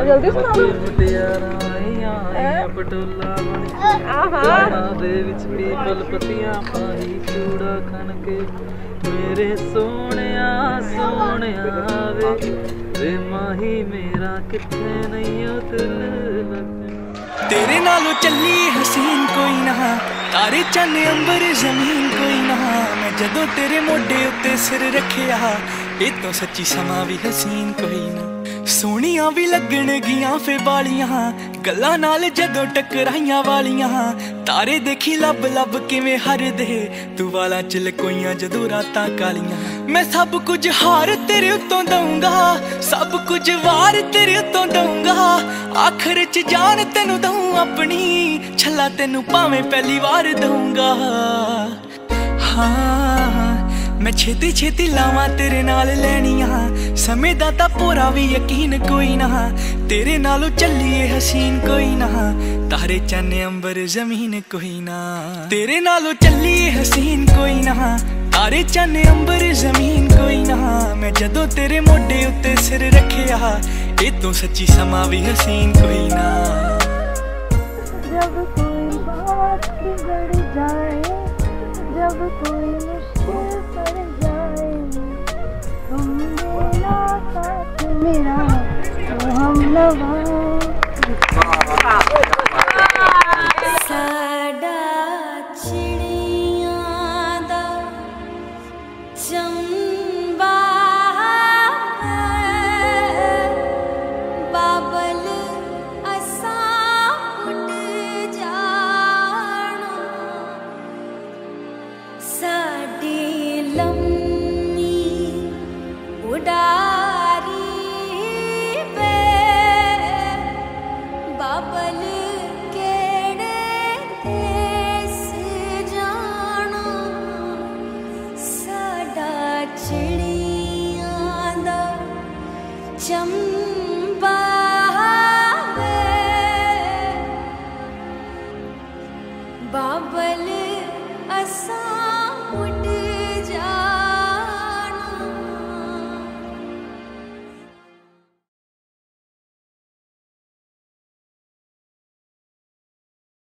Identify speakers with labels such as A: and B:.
A: जल्दी सुना दो।
B: पटोला चूड़ा खन के मेरे सोने सोने वे माही मेरा किथे नहीं दिल
C: तेरे नालों चली हसीन कोई ना, तारे चन अंबर जमीन कोई ना। मैं जदों तेरे मोढे उत्ते सिर रखिया, ये तो सच्ची समा भी हसीन कोई ना। सोहणियां भी लगण गियां फे बालियां, गल्लां नाल जदों टकराइयां वालियां। तारे देखी लब लब किवें हरदे, तू वालां च लकोइयां जदों रातां कालियां। मैं सब कुछ हार तेरे उत्तों दूंगा, सब कुछ वार तेरे उत्तों दूंगा। आखिर च जान तेनू दूं अपनी, छला तेनू भावें पहली वार दूंगा। हाँ मैं छेती छेती लावां तेरे नाल लैनियां, समय दा तां पूरा भी यकीन कोई ना। तेरे नालों चलिए हसीन कोई ना, तारे चन अंबर जमीन कोई ना। तेरे नालों चलिए हसीन कोई ना, तारे चन अंबर जमीन कोई ना। मैं जदों तेरे मोढे उत्ते सिर रखिया, ये तो सच्ची समा भी हसीन कोई ना।
A: जब कोई बात बिगड़ जाए, जब कोई मुश्किल पड़